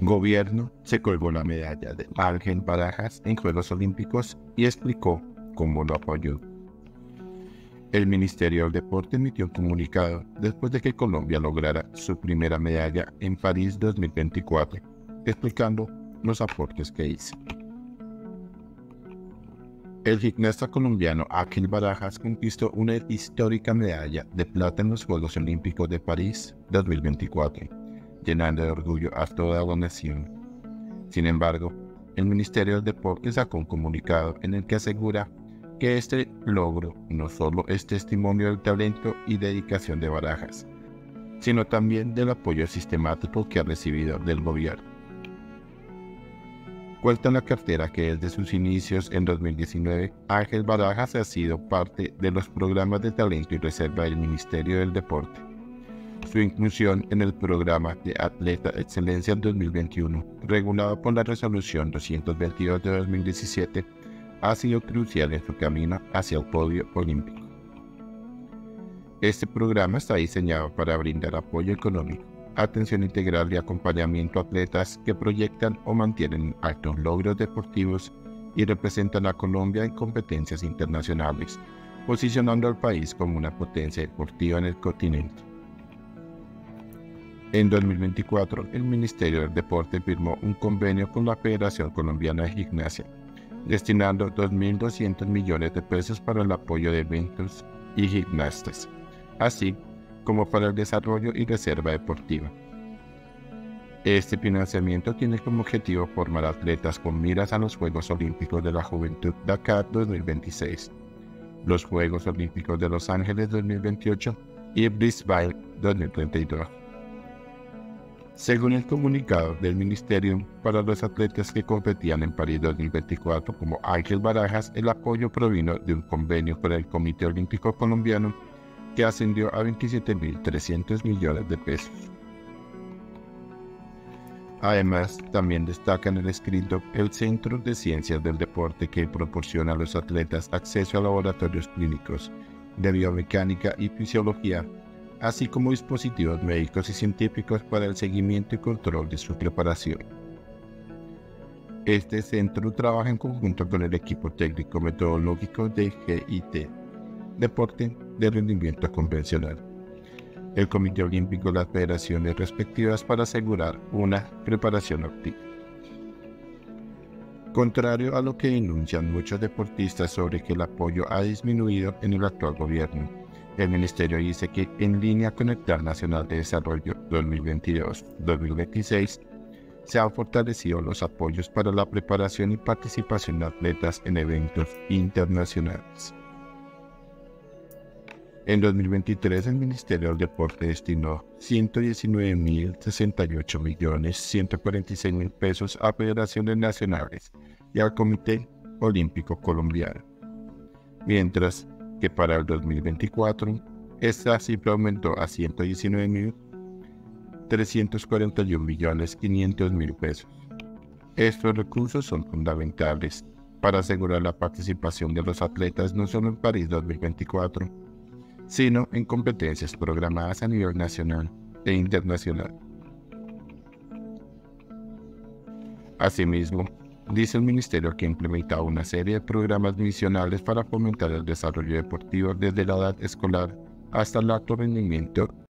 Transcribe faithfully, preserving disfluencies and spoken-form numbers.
Gobierno se colgó la medalla de Ángel Barajas en Juegos Olímpicos y explicó cómo lo apoyó. El Ministerio del Deporte emitió un comunicado después de que Colombia lograra su primera medalla en París dos mil veinticuatro, explicando los aportes que hizo. El gimnasta colombiano Ángel Barajas conquistó una histórica medalla de plata en los Juegos Olímpicos de París dos mil veinticuatro, llenando de orgullo a toda la nación. Sin embargo, el Ministerio del Deporte sacó un comunicado en el que asegura que este logro no solo es testimonio del talento y dedicación de Barajas, sino también del apoyo sistemático que ha recibido del gobierno. Cuenta en la cartera que desde sus inicios en dos mil diecinueve, Ángel Barajas ha sido parte de los programas de talento y reserva del Ministerio del Deporte. Su inclusión en el programa de Atleta Excelencia dos mil veintiuno, regulado por la Resolución doscientos veintidós de dos mil diecisiete, ha sido crucial en su camino hacia el podio olímpico. Este programa está diseñado para brindar apoyo económico, atención integral y acompañamiento a atletas que proyectan o mantienen altos logros deportivos y representan a Colombia en competencias internacionales, posicionando al país como una potencia deportiva en el continente. En dos mil veinticuatro, el Ministerio del Deporte firmó un convenio con la Federación Colombiana de Gimnasia, destinando dos mil doscientos millones de pesos para el apoyo de eventos y gimnastas, así como para el desarrollo y reserva deportiva. Este financiamiento tiene como objetivo formar atletas con miras a los Juegos Olímpicos de la Juventud Dakar dos mil veintiséis, los Juegos Olímpicos de Los Ángeles dos mil veintiocho y Brisbane dos mil treinta y dos. Según el comunicado del Ministerio, para los atletas que competían en París dos mil veinticuatro como Ángel Barajas, el apoyo provino de un convenio con el Comité Olímpico Colombiano que ascendió a veintisiete mil trescientos millones de pesos. Además, también destaca en el escrito el Centro de Ciencias del Deporte, que proporciona a los atletas acceso a laboratorios clínicos de biomecánica y fisiología, así como dispositivos médicos y científicos para el seguimiento y control de su preparación. Este centro trabaja en conjunto con el equipo técnico metodológico de G I T, Deporte de Rendimiento Convencional, el Comité Olímpico y las federaciones respectivas para asegurar una preparación óptima. Contrario a lo que denuncian muchos deportistas sobre que el apoyo ha disminuido en el actual gobierno, el Ministerio dice que en línea con el Plan Nacional de Desarrollo dos mil veintidós a dos mil veintiséis, se han fortalecido los apoyos para la preparación y participación de atletas en eventos internacionales. En dos mil veintitrés, el Ministerio del Deporte destinó ciento diecinueve mil sesenta y ocho millones ciento cuarenta y seis mil pesos a federaciones nacionales y al Comité Olímpico Colombiano, mientras que para el dos mil veinticuatro, esta cifra aumentó a ciento diecinueve mil trescientos cuarenta y un millones quinientos mil pesos. Estos recursos son fundamentales para asegurar la participación de los atletas no solo en París dos mil veinticuatro, sino en competencias programadas a nivel nacional e internacional. Asimismo, dice el Ministerio que ha implementado una serie de programas misionales para fomentar el desarrollo deportivo desde la edad escolar hasta el alto rendimiento